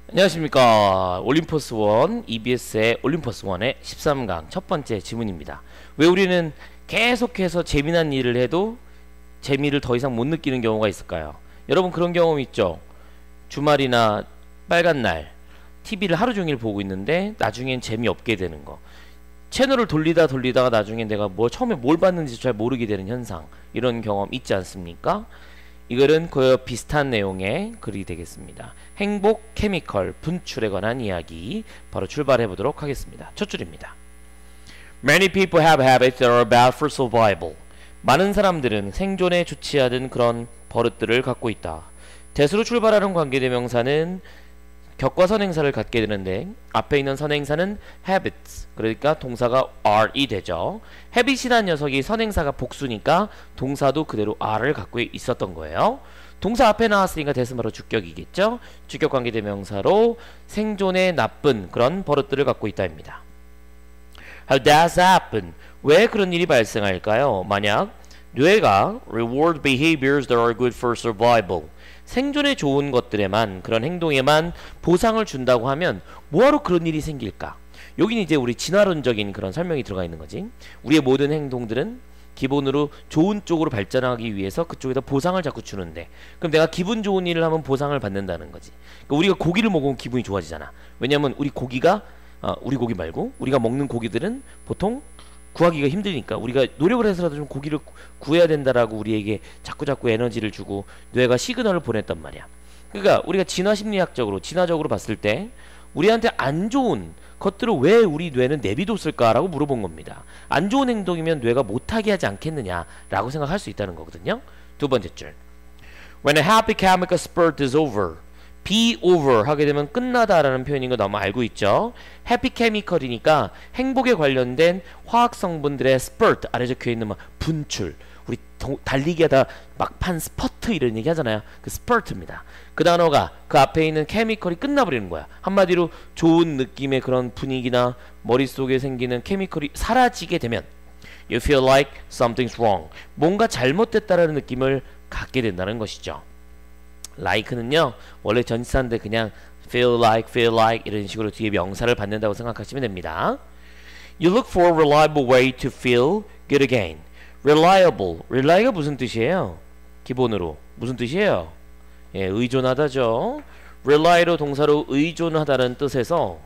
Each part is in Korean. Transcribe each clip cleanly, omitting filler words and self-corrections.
안녕하십니까. 올림포스1 EBS의 올림포스1의 13강 첫 번째 지문입니다. 왜 우리는 계속해서 재미난 일을 해도 재미를 더 이상 못 느끼는 경우가 있을까요? 여러분 그런 경험 있죠? 주말이나 빨간 날 TV를 하루 종일 보고 있는데 나중엔 재미없게 되는 거. 채널을 돌리다가 나중에 내가 처음에 뭘 봤는지 잘 모르게 되는 현상, 이런 경험 있지 않습니까? 이거는 그 비슷한 내용의 글이 되겠습니다. 행복 케미컬 분출에 관한 이야기 바로 출발해 보도록 하겠습니다. 첫 줄입니다. Many people have habits that are bad for survival. 많은 사람들은 생존에 좋지 않은 그런 버릇들을 갖고 있다. 대수로 출발하는 관계대명사는 격과 선행사를 갖게 되는데 앞에 있는 선행사는 habits, 그러니까 동사가 are이 되죠. habit이라는 녀석이 선행사가 복수니까 동사도 그대로 are를 갖고 있었던 거예요. 동사 앞에 나왔으니까 대신 바로 주격이겠죠. 주격 관계대명사로 생존에 나쁜 그런 버릇들을 갖고 있다입니다. How does that happen? 왜 그런 일이 발생할까요? 만약 뇌가 reward behaviors that are good for survival, 생존에 좋은 것들에만, 그런 행동에만 보상을 준다고 하면 뭐하러 그런 일이 생길까? 여기는 이제 우리 진화론적인 그런 설명이 들어가 있는 거지. 우리의 모든 행동들은 기본으로 좋은 쪽으로 발전하기 위해서 그쪽에다 보상을 자꾸 주는데, 그럼 내가 기분 좋은 일을 하면 보상을 받는다는 거지. 그러니까 우리가 고기를 먹으면 기분이 좋아지잖아. 왜냐면 우리 고기가 우리 고기 말고 우리가 먹는 고기들은 보통 구하기가 힘드니까 우리가 노력을 해서라도 좀 고기를 구해야 된다라고 우리에게 자꾸 에너지를 주고 뇌가 시그널을 보냈단 말이야. 그러니까 우리가 진화적으로 봤을 때 우리한테 안 좋은 것들을 왜 우리 뇌는 내비뒀을까라고 물어본 겁니다. 안 좋은 행동이면 뇌가 못하게 하지 않겠느냐라고 생각할 수 있다는 거거든요. 두 번째 줄. When a happy chemical spurt is over. be over 하게 되면 끝나다라는 표현인 거 너무 알고 있죠. 해피 케미컬이니까 행복에 관련된 화학 성분들의 spurt, 아래 적혀 있는 막 분출, 우리 달리기 하다 막판 스퍼트 이런 얘기 하잖아요. 그 spurt입니다. 그 단어가 그 앞에 있는 케미컬이 끝나버리는 거야. 한마디로 좋은 느낌의 그런 분위기나 머릿속에 생기는 케미컬이 사라지게 되면 you feel like something's wrong, 뭔가 잘못됐다라는 느낌을 갖게 된다는 것이죠. like는요 원래 전치사인데 그냥 feel like 이런 식으로 뒤에 명사를 받는다고 생각하시면 됩니다. You look for a reliable way to feel good again. reliable가 무슨 뜻이에요? 기본으로 무슨 뜻이에요? 예, 의존하다죠. rely로 동사로 의존하다는 뜻에서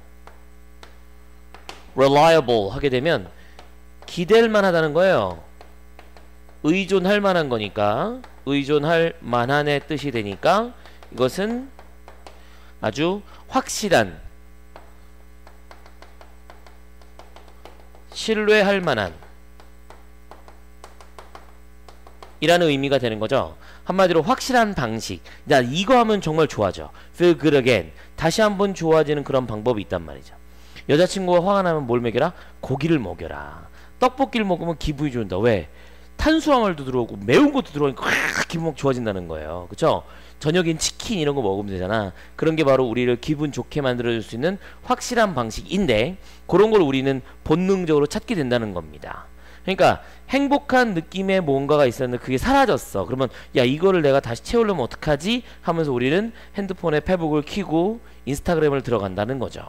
reliable 하게 되면 기댈 만하다는 거예요. 의존할 만한 거니까 의존할 만한의 뜻이 되니까 이것은 아주 확실한, 신뢰할 만한 이라는 의미가 되는 거죠. 한마디로 확실한 방식. 야, 이거 하면 정말 좋아져. feel good again. 다시 한번 좋아지는 그런 방법이 있단 말이죠. 여자친구가 화가 나면 뭘 먹여라? 고기를 먹여라. 떡볶이를 먹으면 기분이 좋은다. 왜? 탄수화물도 들어오고 매운 것도 들어오니까 기분 좋아진다는 거예요. 그쵸? 저녁엔 치킨 이런 거 먹으면 되잖아. 그런 게 바로 우리를 기분 좋게 만들어줄 수 있는 확실한 방식인데 그런 걸 우리는 본능적으로 찾게 된다는 겁니다. 그러니까 행복한 느낌의 뭔가가 있었는데 그게 사라졌어. 그러면 야, 이거를 내가 다시 채우려면 어떡하지? 하면서 우리는 핸드폰에 페북을 켜고 인스타그램을 들어간다는 거죠.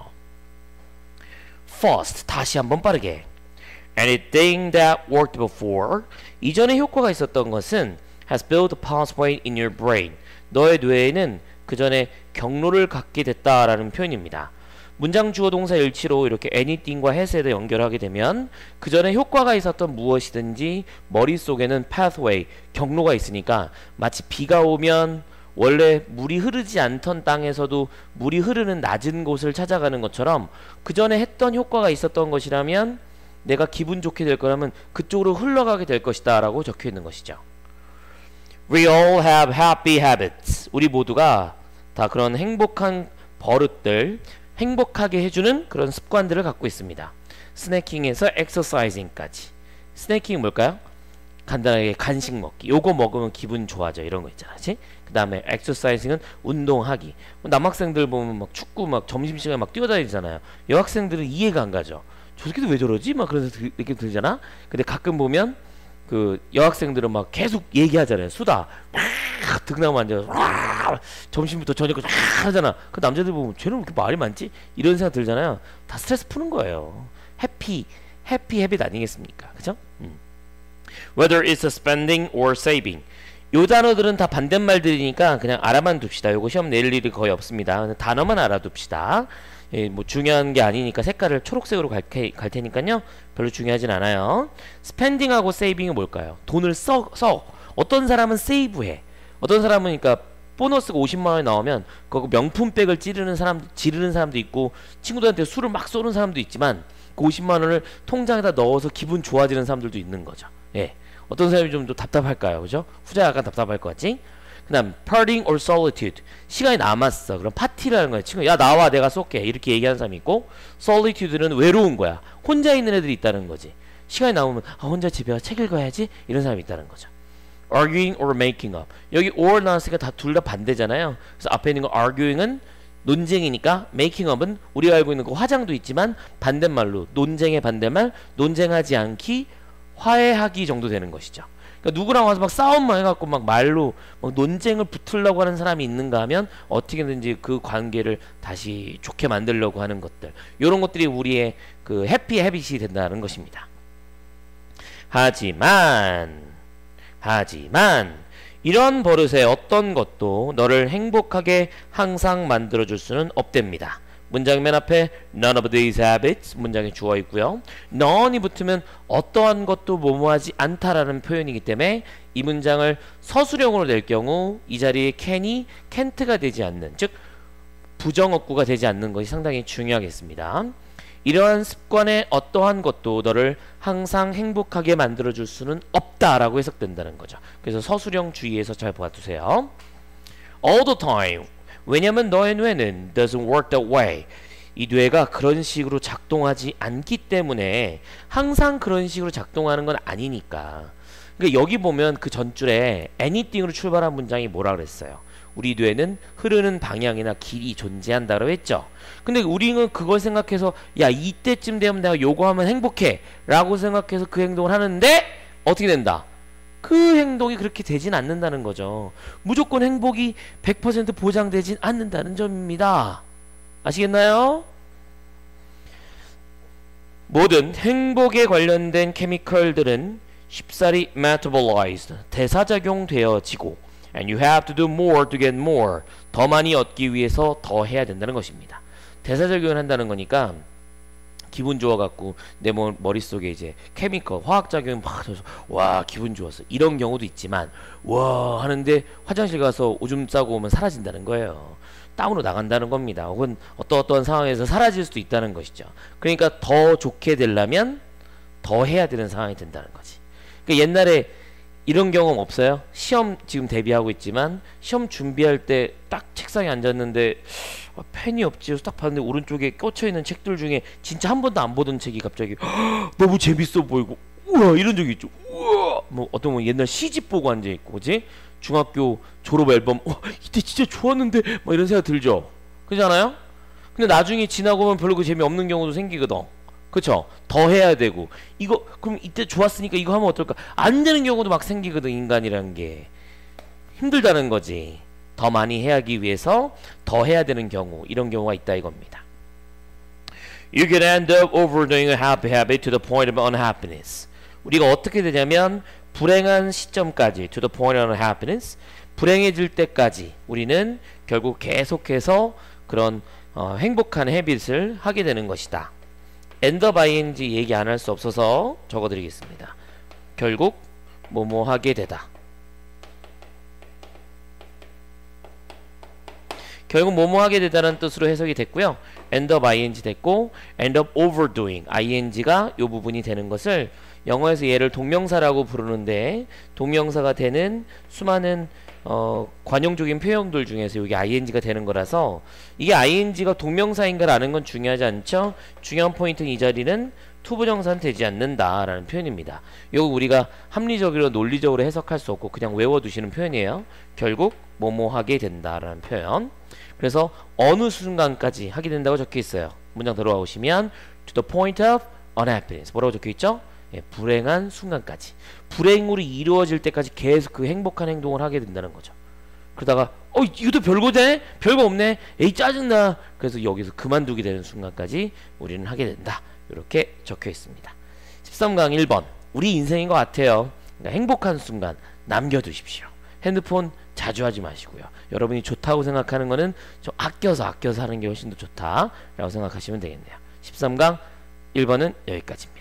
Fast, 다시 한번 빠르게. Anything that worked before, 이전에 효과가 있었던 것은 has built a pathway in your brain. 너의 뇌에는 그 전에 경로를 갖게 됐다라는 표현입니다. 문장 주어 동사 일치로 이렇게 anything과 has에다 연결하게 되면 그 전에 효과가 있었던 무엇이든지 머릿속에는 pathway, 경로가 있으니까 마치 비가 오면 원래 물이 흐르지 않던 땅에서도 물이 흐르는 낮은 곳을 찾아가는 것처럼 그 전에 했던 효과가 있었던 것이라면 내가 기분 좋게 될 거라면 그쪽으로 흘러가게 될 것이다 라고 적혀 있는 것이죠. We all have happy habits. 우리 모두가 다 그런 행복한 버릇들, 행복하게 해주는 그런 습관들을 갖고 있습니다. 스낵킹에서 엑서사이징까지. 스낵킹은 뭘까요? 간단하게 간식 먹기. 요거 먹으면 기분 좋아져. 이런 거 있잖아. 그 다음에 엑서사이징은 운동하기. 남학생들 보면 막 축구 막 점심시간에 막 뛰어다니잖아요. 여학생들은 이해가 안 가죠. 저 새끼들 왜 저러지? 막 그런 느낌 들잖아. 근데 가끔 보면 그 여학생들은 막 계속 얘기하잖아요. 수다 막 등나무 앉아서 점심부터 저녁까지 하잖아. 그 남자들 보면 쟤는 왜 이렇게 말이 많지? 이런 생각 들잖아요. 다 스트레스 푸는 거예요. 해피 헤빗 아니겠습니까? 그죠? Whether it's spending or saving. 요 단어들은 다 반대말들이니까 그냥 알아만 둡시다. 요거 시험 낼 일이 거의 없습니다. 단어만 알아둡시다. 예, 뭐 중요한 게 아니니까 색깔을 초록색으로 갈 테니까요. 별로 중요하진 않아요. spending하고 saving은 뭘까요? 돈을 써. 어떤 사람은 save해. 어떤 사람은 그러니까 보너스가 50만 원이 나오면 그 명품백을 지르는 사람도 있고 친구들한테 술을 막 쏘는 사람도 있지만 그 50만 원을 통장에다 넣어서 기분 좋아지는 사람들도 있는 거죠. 예. 어떤 사람이 좀 더 답답할까요? 그죠? 후자 약간 답답할 것 같지? 그 다음 partying or solitude. 시간이 남았어. 그럼 파티를 하는 거야. 친구 야 나와 내가 쏠게. 이렇게 얘기하는 사람이 있고 solitude는 외로운 거야. 혼자 있는 애들이 있다는 거지. 시간이 남으면 혼자 집에 가서 책 읽어야지. 이런 사람이 있다는 거죠. arguing or making up. 여기 or 나왔으니까 다 둘 다 반대잖아요. 그래서 앞에 있는 거 arguing은 논쟁이니까 making up은 우리가 알고 있는 거 화장도 있지만 반대말로 논쟁의 반대말 논쟁하지 않기 화해하기 정도 되는 것이죠. 그러니까 누구랑 와서 막 싸움만 해갖고 막 말로 막 논쟁을 붙으려고 하는 사람이 있는가 하면 어떻게든지 그 관계를 다시 좋게 만들려고 하는 것들 이런 것들이 우리의 그 해피 헤빗이 된다는 것입니다. 하지만 이런 버릇의 어떤 것도 너를 행복하게 항상 만들어줄 수는 없답니다. 문장 맨 앞에 none of these habits 문장이 주어 있고요. none이 붙으면 어떠한 것도 뭐뭐하지 않다라는 표현이기 때문에 이 문장을 서술형으로 낼 경우 이 자리에 can이 can't가 되지 않는 즉 부정어구가 되지 않는 것이 상당히 중요하겠습니다. 이러한 습관의 어떠한 것도 너를 항상 행복하게 만들어줄 수는 없다라고 해석된다는 거죠. 그래서 서술형 주의해서 잘 봐두세요. all the time 왜냐면 너의 뇌는 doesn't work that way. 이 뇌가 그런 식으로 작동하지 않기 때문에 항상 그런 식으로 작동하는 건 아니니까. 그러니까 여기 보면 그 전줄에 anything으로 출발한 문장이 뭐라 그랬어요? 우리 뇌는 흐르는 방향이나 길이 존재한다고 했죠. 근데 우리는 그걸 생각해서 야 이때쯤 되면 내가 요거 하면 행복해 라고 생각해서 그 행동을 하는데 어떻게 된다? 그 행동이 그렇게 되진 않는다는 거죠. 무조건 행복이 100% 보장되진 않는다는 점입니다. 아시겠나요? 모든 행복에 관련된 케미컬들은 쉽사리 metabolized, 대사작용되어지고 and you have to do more to get more, 더 많이 얻기 위해서 더 해야 된다는 것입니다. 대사작용을 한다는 거니까 기분 좋아갖고 내 머릿속에 이제 케미컬 화학작용이 막 돼서 와 기분 좋았어 이런 경우도 있지만 와 하는데 화장실 가서 오줌 싸고 오면 사라진다는 거예요. 다운으로 나간다는 겁니다. 혹은 어떠한 상황에서 사라질 수도 있다는 것이죠. 그러니까 더 좋게 되려면 더 해야 되는 상황이 된다는 거지. 그러니까 옛날에 이런 경험 없어요? 시험 지금 대비하고 있지만 시험 준비할 때 딱 책상에 앉았는데 펜이 없지. 그래서 딱 봤는데 오른쪽에 꽂혀있는 책들 중에 진짜 한 번도 안 보던 책이 갑자기 너무 재밌어 보이고 우와 이런 적이 있죠. 우와 뭐 어떤 뭐 옛날 시집 보고 앉아있고 그지? 중학교 졸업 앨범 이때 진짜 좋았는데 막 이런 생각 들죠. 그렇지 않아요? 근데 나중에 지나고 보면 별로 그 재미없는 경우도 생기거든. 그쵸? 더 해야 되고 이거 그럼 이때 좋았으니까 이거 하면 어떨까? 안 되는 경우도 막 생기거든. 인간이라는 게 힘들다는 거지. 더 많이 해야 하기 위해서 더 해야 되는 경우 이런 경우가 있다 이겁니다. You can end up overdoing a happy habit to the point of unhappiness. 우리가 어떻게 되냐면 불행한 시점까지 to the point of unhappiness 불행해질 때까지 우리는 결국 계속해서 그런 행복한 헤빗을 하게 되는 것이다. end up ing 얘기 안 할 수 없어서 적어드리겠습니다. 결국 뭐뭐 하게 되다. 결국 뭐뭐 하게 되다는 뜻으로 해석이 됐고요. end up ing 됐고 end up overdoing ing가 요 부분이 되는 것을 영어에서 얘를 동명사라고 부르는데 동명사가 되는 수많은 관용적인 표현들 중에서 이게 ing가 되는 거라서 이게 ing가 동명사인가라는 건 중요하지 않죠. 중요한 포인트는 이 자리는 투부정사는 되지 않는다라는 표현입니다. 이거 우리가 합리적으로 논리적으로 해석할 수 없고 그냥 외워두시는 표현이에요. 결국 뭐뭐 하게 된다라는 표현. 그래서 어느 순간까지 하게 된다고 적혀 있어요. 문장 들어와 보시면 to the point of unhappiness 뭐라고 적혀 있죠? 예, 불행한 순간까지. 불행으로 이루어질 때까지 계속 그 행복한 행동을 하게 된다는 거죠. 그러다가 이것도 별거네? 별거 없네? 에이 짜증나. 그래서 여기서 그만두게 되는 순간까지 우리는 하게 된다. 이렇게 적혀 있습니다. 13강 1번 우리 인생인 것 같아요. 그러니까 행복한 순간 남겨두십시오. 핸드폰 자주 하지 마시고요. 여러분이 좋다고 생각하는 거는 좀 아껴서 하는 게 훨씬 더 좋다라고 생각하시면 되겠네요. 13강 1번은 여기까지입니다.